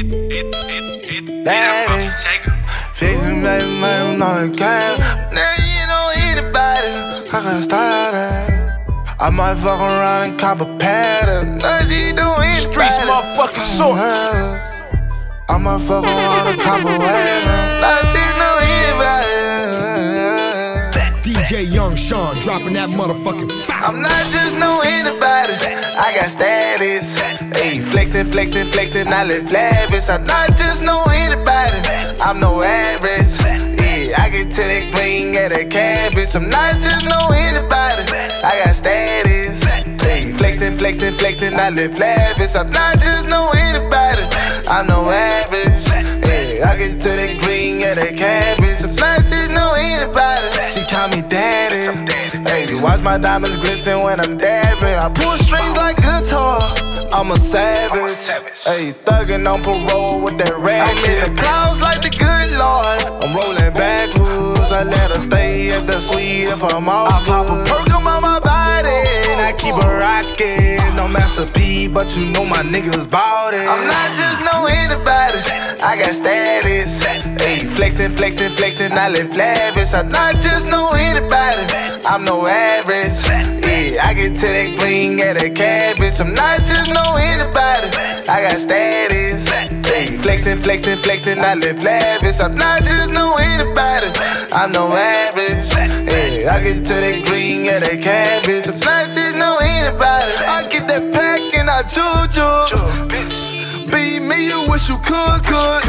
Daddy, fixin' baby, man, no game. Now you know anybody, I got started. I might fuck around and cop a pattern. Now you know anybody. Streets motherfucking source. I might fuck around and cop a wagon. Now you know anybody. DJ Young Sean dropping that motherfucking fire. I'm not just no anybody, I got status. Hey, flexin', flexin', flexin', I live lavish. I'm not just no anybody, I'm no average. Yeah, I get to that green, get that cabbage. I'm not just no anybody, I got status. Hey, flexin', flexin', flexin', I live lavish. I'm not just no anybody, I'm no average. Yeah, I get to that green, get that cabbage. I'm not just no anybody. She call me daddy. Hey, watch my diamonds glisten when I'm dabbing. I pull strings like guitar. I'm a savage. Hey, thuggin' on parole with that rag. I'm in the clouds like the good Lord. I'm rolling backwards. I let her stay at the suite if I'm off. I pop a perk on my body and I keep her rockin'. No Master P, but you know my niggas bout it. I'm not just no anybody, I got status. Hey, flexin', flexin', flexin', I live lavish. I'm not just no anybody, I'm no average. Yeah, I get to that green, get that cabbage. I'm not just no anybody, I got status. Hey, flexin', flexin', flexin', I live lavish. I'm not just no anybody, I'm no average. Yeah, I get to that green, get that cabbage. I'm not just no anybody, I get that pack and I juju. Be me, you wish you could.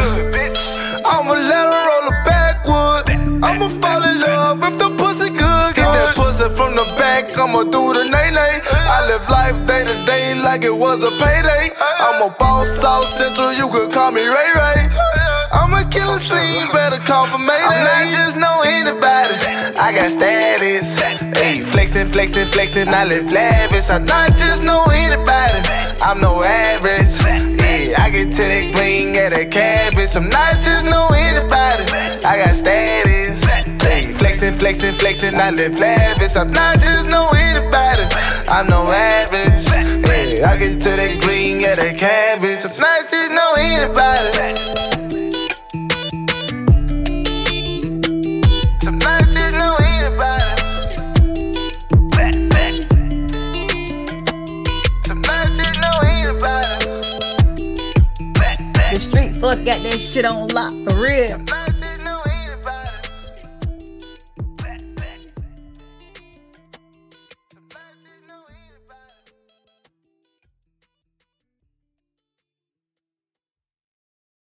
I'ma let her roll her backwood. I'ma fall in love if the pussy good. Get that pussy from the back, I'ma do the nay-nay. I live life day to day like it was a payday. I'm a boss, South Central, you could call me Ray Ray. I'm a killer scene, better call for Mayday. I'm not just no anybody, I got status. Hey, flexin', flexin', flexin', I live lavish. I'm not just no anybody, I'm no average. Yeah, I get to that green, get that cabbage. I'm not just no anybody, I got status. Hey, flexin', flexin', flexin', I live lavish. I'm not just no anybody, I'm no average. Yeah, I get to that green, get that cabbage. I'm not just no anybody. I'm not just no anybody. I'm not just no anybody. The street source got that shit on lock for real.